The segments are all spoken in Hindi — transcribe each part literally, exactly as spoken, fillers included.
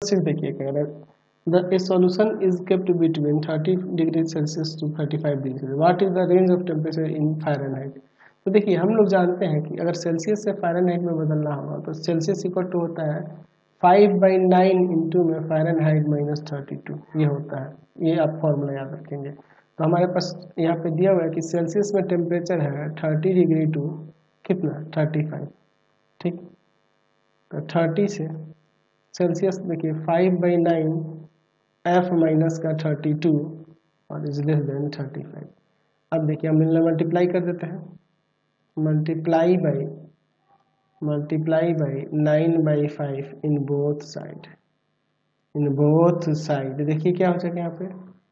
सिर्फ देखिए कह रहा है the A solution is kept between thirty degree Celsius to thirty five degree Celsius, what is the range of temperature in Fahrenheit. तो देखिए हम लोग जानते हैं कि अगर सेल्सियस से फ़ारेनहाइट में बदलना होगा तो सेल्सियस इक्वल टू होता है फाइव बाई नाइन इंटू में फ़ारेनहाइट माइनस थर्टी टू, ये होता है, ये आप फॉर्मूला याद रखेंगे। तो हमारे पास यहाँ पे दिया हुआ है कि सेल्सियस में टेम्परेचर है थर्टी डिग्री टू कितना थर्टी फाइव, ठीक। तो थर्टी से सेल्सियस देखिए five by nine F minus का थर्टी टू और is less than thirty five. अब देखिए हम इन्हें मल्टीप्लाई कर देते हैं, multiply by multiply by nine by five in both side, in both side देखिए क्या हो जाएगा यहाँ पे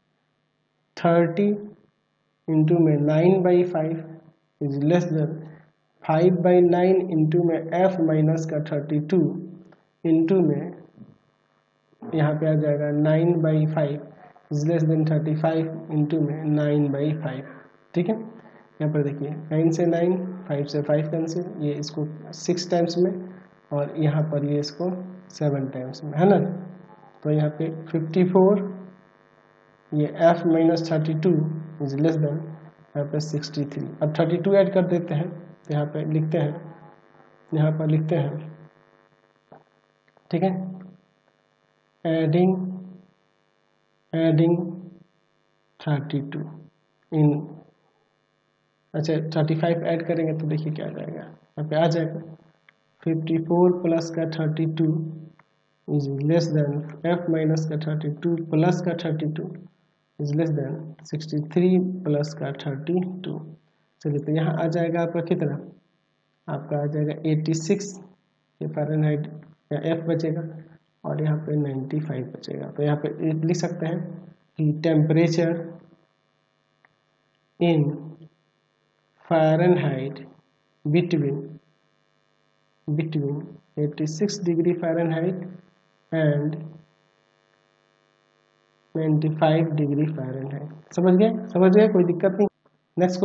थर्टी इंटू में nine by five is less than five by nine into में एफ माइनस का थर्टी टू इंटू में यहाँ पे आ जाएगा nine by five is less than thirty five into में नाइन बाई फाइव, ठीक है। यहाँ पर देखिए नाइन से नाइन, फाइव से फाइव कैंसिल, ये इसको सिक्स टाइम्स में और यहाँ पर ये इसको सेवन टाइम्स में, है ना। तो यहाँ पे फिफ्टी फोर, ये F minus thirty two is less than यहाँ पे सिक्सटी थ्री। अब थर्टी टू ऐड कर देते हैं तो यहाँ पे लिखते हैं, यहाँ पर लिखते हैं, ठीक है, adding adding thirty two in, अच्छा थर्टी फाइव ऐड करेंगे तो देखिए क्या आ जाएगा, यहाँ पे आ जाएगा फिफ्टी फोर प्लस का thirty two is less than F minus का थर्टी टू प्लस का thirty two is less than sixty three plus का थर्टी टू। चलिए तो यहाँ आ जाएगा आपका कितना, आपका आ जाएगा एटी सिक्स, ये फ़ारेनहाइट या एफ बचेगा और यहाँ पे नाइन्टी फाइव बचेगा। तो यहाँ पे लिख सकते हैं कि temperature in Fahrenheit between between eighty six degree Fahrenheit and ninety five degree Fahrenheit. समझ गए समझ गए कोई दिक्कत नहीं। नेक्स्ट